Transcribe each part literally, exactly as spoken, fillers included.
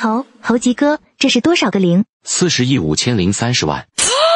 猴，猴吉哥，这是多少个零？ 四十亿五千零三十万。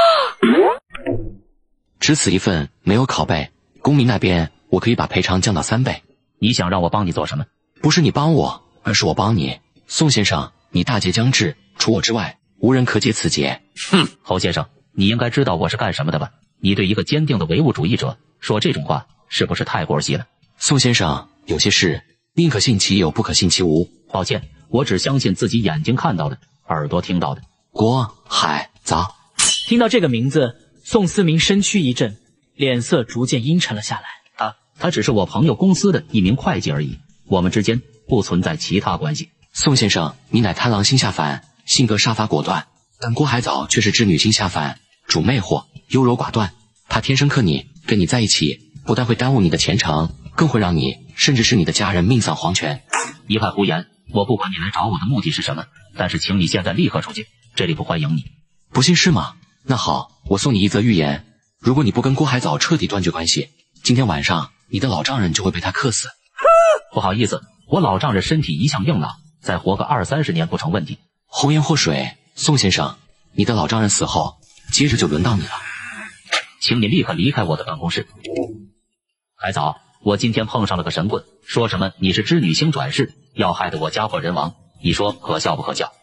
只此一份，没有拷贝。公民那边，我可以把赔偿降到三倍。 你想让我帮你做什么？ 不是你帮我，而是我帮你。宋先生，你大劫将至，除我之外，无人可解此劫。 哼，侯先生，你应该知道我是干什么的吧？你对一个坚定的唯物主义者说这种话，是不是太过儿戏了？ 宋先生，有些事宁可信其有，不可信其无。 抱歉，我只相信自己眼睛看到的，耳朵听到的。 郭海藻。 听到这个名字，宋思明身躯一震，脸色逐渐阴沉了下来。 他他只是我朋友公司的一名会计而已，我们之间不存在其他关系。 宋先生，你乃贪狼星下凡，性格杀伐果断，但郭海藻却是织女星下凡，主魅惑，优柔寡断。他天生克你，跟你在一起，不但会耽误你的前程，更会让你甚至是你的家人命丧黄泉。 一派胡言！我不管你来找我的目的是什么，但是请你现在立刻出去，这里不欢迎你。 不信是吗？那好，我送你一则预言，如果你不跟郭海藻彻底断绝关系，今天晚上你的老丈人就会被他克死。 不好意思，我老丈人身体一向硬朗，再活个二三十年不成问题。 红颜祸水，宋先生，你的老丈人死后，接着就轮到你了。 请你立刻离开我的办公室。海藻，我今天碰上了个神棍，说什么你是织女星转世，要害得我家破人亡，你说可笑不可笑？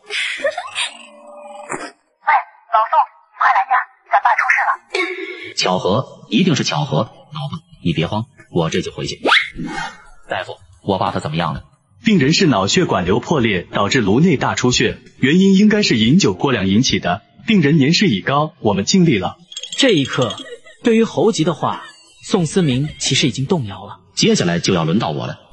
喂，老宋，快来呀，咱爸出事了。 巧合，一定是巧合。老婆，你别慌，我这就回去。大夫，我爸他怎么样了？ 病人是脑血管瘤破裂导致颅内大出血，原因应该是饮酒过量引起的。病人年事已高，我们尽力了。 这一刻，对于侯吉的话，宋思明其实已经动摇了。 接下来就要轮到我了。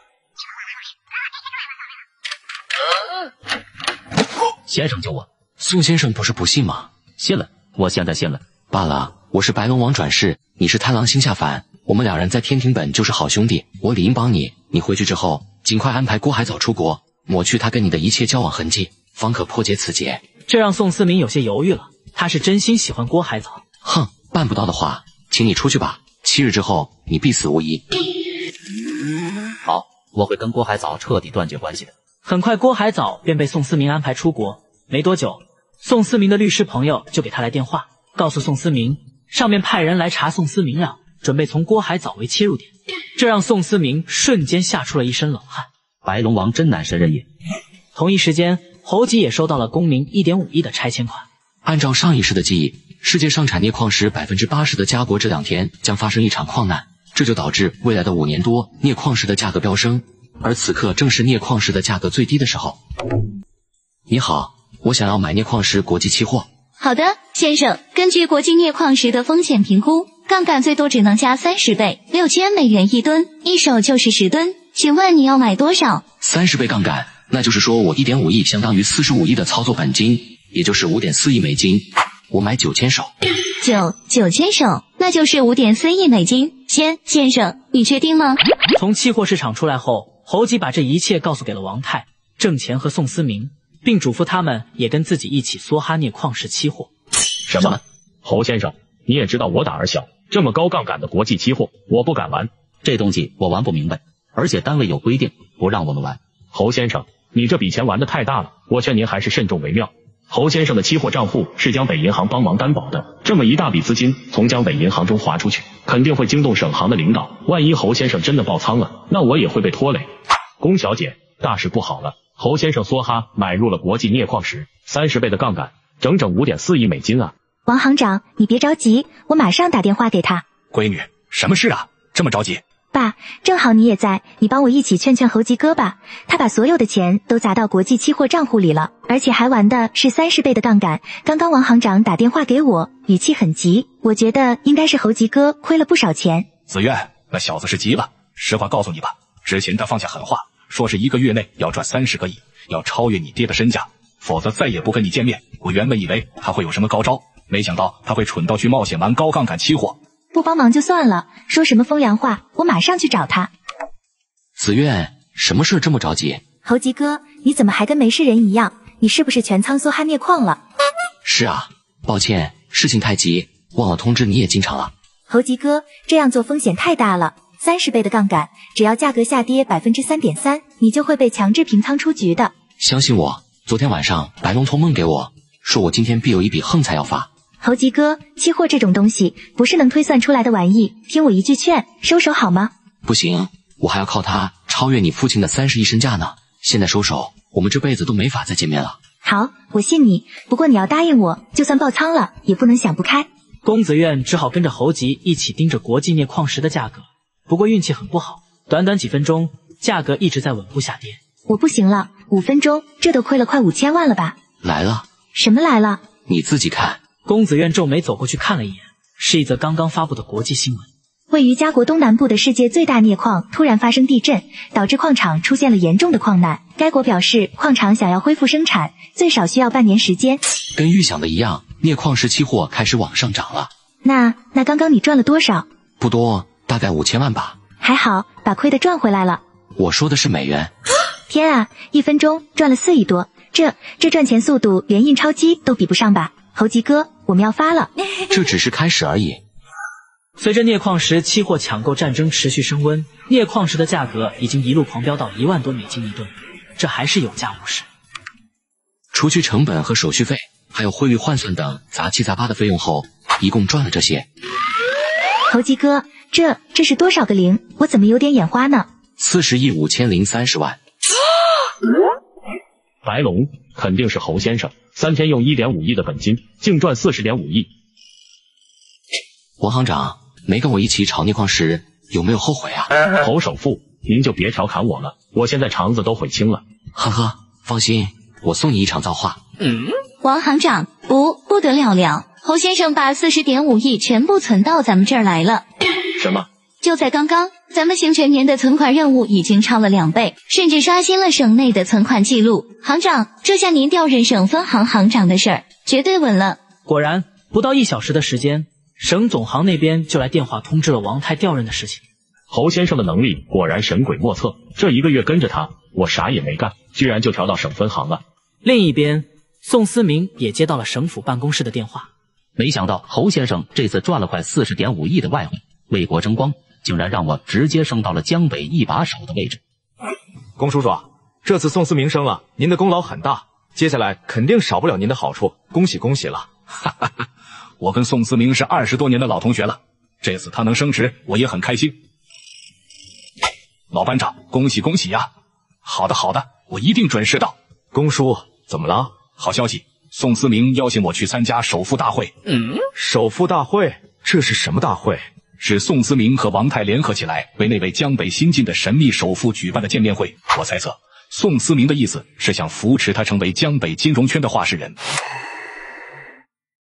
先生救我！ 宋先生不是不信吗？ 信了，我现在信了。 罢了，我是白龙王转世，你是贪狼星下凡，我们两人在天庭本就是好兄弟，我理应帮你。你回去之后，尽快安排郭海藻出国，抹去他跟你的一切交往痕迹，方可破解此劫。 这让宋思明有些犹豫了，他是真心喜欢郭海藻。 哼，办不到的话，请你出去吧，七日之后你必死无疑。 好，我会跟郭海藻彻底断绝关系的。 很快郭海藻便被宋思明安排出国，没多久，宋思明的律师朋友就给他来电话，告诉宋思明上面派人来查宋思明了，准备从郭海藻为切入点。这让宋思明瞬间吓出了一身冷汗。 白龙王真乃神人也。 同一时间，侯吉也收到了公民 一点五亿的拆迁款。 按照上一世的记忆，世界上产镍矿石 百分之八十 的家国这两天将发生一场矿难，这就导致未来的五年多镍矿石的价格飙升，而此刻正是镍矿石的价格最低的时候。你好，我想要买镍矿石国际期货。 好的，先生，根据国际镍矿石的风险评估，杠杆最多只能加三十倍，六千美元一吨，一手就是十吨。请问你要买多少？ 三十倍杠杆，那就是说我 一点五亿相当于四十五亿的操作本金，也就是 五点四亿美金。我买九千手。 九九千手，那就是 五点四亿美金。先先生，你确定吗？ 从期货市场出来后，侯吉把这一切告诉给了王泰、郑乾和宋思明，并嘱咐他们也跟自己一起梭哈镍矿石期货。 什么？侯先生，你也知道我胆儿小，这么高杠杆的国际期货，我不敢玩。 这东西我玩不明白，而且单位有规定，不让我们玩。 侯先生，你这笔钱玩得太大了，我劝您还是慎重为妙。侯先生的期货账户是江北银行帮忙担保的，这么一大笔资金从江北银行中划出去，肯定会惊动省行的领导。万一侯先生真的爆仓了，那我也会被拖累。龚小姐，大事不好了！侯先生梭哈买入了国际镍矿石，三十倍的杠杆，整整 五点四亿美金啊！ 王行长，你别着急，我马上打电话给他。 闺女，什么事啊？这么着急？ 爸，正好你也在，你帮我一起劝劝侯吉哥吧。他把所有的钱都砸到国际期货账户里了，而且还玩的是三十倍的杠杆。刚刚王行长打电话给我，语气很急，我觉得应该是侯吉哥亏了不少钱。 子苑，那小子是急了。实话告诉你吧，之前他放下狠话，说是一个月内要赚三十个亿，要超越你爹的身价，否则再也不跟你见面。我原本以为他会有什么高招，没想到他会蠢到去冒险玩高杠杆期货。 不帮忙就算了，说什么风凉话，我马上去找他。 子苑，什么事这么着急？ 侯吉哥，你怎么还跟没事人一样？你是不是全仓梭哈镍矿了？ 是啊，抱歉，事情太急，忘了通知你也进场了。 侯吉哥，这样做风险太大了，三十倍的杠杆，只要价格下跌 百分之三点三， 你就会被强制平仓出局的。 相信我， 昨天晚上白龙托梦给我，说我今天必有一笔横财要发。 猴急哥，期货这种东西不是能推算出来的玩意，听我一句劝，收手好吗？ 不行，我还要靠它超越你父亲的三十亿身价呢。现在收手，我们这辈子都没法再见面了。 好，我信你，不过你要答应我，就算爆仓了，也不能想不开。 公子院只好跟着猴急一起盯着国际镍矿石的价格，不过运气很不好，短短几分钟，价格一直在稳步下跌。 我不行了，五分钟，这都亏了快五千万了吧？ 来了。 什么来了？ 你自己看。 公子院皱眉走过去看了一眼，是一则刚刚发布的国际新闻。 位于加国东南部的世界最大镍矿突然发生地震，导致矿场出现了严重的矿难。该国表示，矿场想要恢复生产，最少需要半年时间。 跟预想的一样，镍矿石期货开始往上涨了。 那那刚刚你赚了多少？ 不多，大概五千万吧。 还好，把亏的赚回来了。 我说的是美元。 天啊，一分钟赚了四亿多，这这赚钱速度连印钞机都比不上吧？猴急哥，我们要发了。 这只是开始而已。 随着镍矿石期货抢购战争持续升温，镍矿石的价格已经一路狂飙到一万多美金一吨，这还是有价无市。 除去成本和手续费，还有汇率换算等杂七杂八的费用后，一共赚了这些。 猴急哥，这这是多少个零？我怎么有点眼花呢？ 四十亿五千零三十万。 白龙肯定是侯先生，三天用 一点五亿的本金，净赚 四十点五亿。 王行长，没跟我一起炒镍矿石，有没有后悔啊？ 侯首富，您就别调侃我了，我现在肠子都悔青了。 呵呵，放心，我送你一场造化。 嗯，王行长，不不得了了，侯先生把 四十点五亿全部存到咱们这儿来了。 什么？ 就在刚刚，咱们行全年的存款任务已经超了两倍，甚至刷新了省内的存款记录。行长，这下您调任省分行行长的事儿绝对稳了。 果然，不到一小时的时间，省总行那边就来电话通知了王太调任的事情。 侯先生的能力果然神鬼莫测，这一个月跟着他，我啥也没干，居然就调到省分行了。 另一边，宋思明也接到了省府办公室的电话， 没想到侯先生这次赚了快 四十点五亿的外汇，为国争光，竟然让我直接升到了江北一把手的位置。 龚叔叔，这次宋思明升了，您的功劳很大，接下来肯定少不了您的好处，恭喜恭喜了。 哈哈哈，我跟宋思明是二十多年的老同学了，这次他能升职，我也很开心。老班长，恭喜恭喜呀！好的好的，我一定准时到。 龚叔，怎么了？ 好消息，宋思明邀请我去参加首富大会。 嗯，首富大会？这是什么大会？ 是宋思明和王太联合起来为那位江北新晋的神秘首富举办的见面会。我猜测，宋思明的意思是想扶持他成为江北金融圈的话事人。